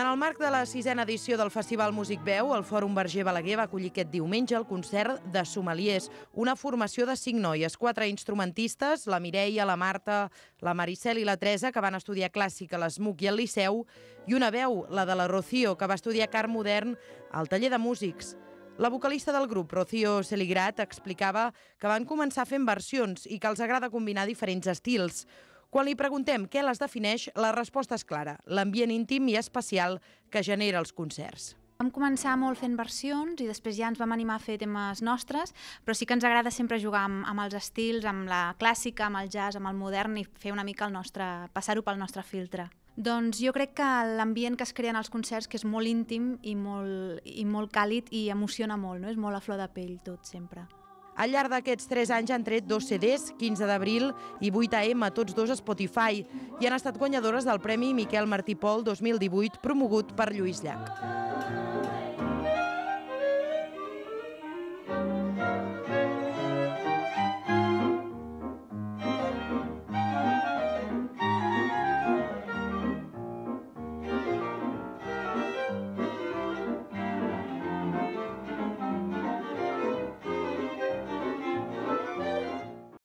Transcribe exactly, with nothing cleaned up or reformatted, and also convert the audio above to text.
En el marc de la sisena edició del Festival Músic Veu, el Fòrum Verger Balaguer va acollir aquest diumenge el concert de Sommeliers, una formació de cinc noies, quatre instrumentistes, la Mireia, la Marta, la Maricel i la Teresa, que van estudiar clàssica a l'Esmuc i al Liceu, i una veu, la de la Rocío, que va estudiar cant modern al taller de músics. La vocalista del grup, Rocío Seligrat, explicava que van començar fent versions i que els agrada combinar diferents estils. Quan li preguntem què les defineix, la resposta és clara, l'ambient íntim i especial que genera els concerts. Vam començar molt fent versions i després ja ens vam animar a fer temes nostres, però sí que ens agrada sempre jugar amb, amb els estils, amb la clàssica, amb el jazz, amb el modern i fer una mica el nostre, passar-ho pel nostre filtre. Doncs jo crec que l'ambient que es crea en els concerts, que és molt íntim i molt, i molt càlid i emociona molt, no? És molt a flor de pell tot sempre. Al llarg d'aquests tres anys han tret dos C Ds, quinze d'abril i vuit A M, tots dos a Spotify, i han estat guanyadores del Premi Miquel Martí Pol dos mil divuit, promogut per Lluís Llach.